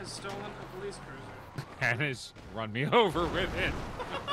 has stolen a police cruiser. And has run me over with it.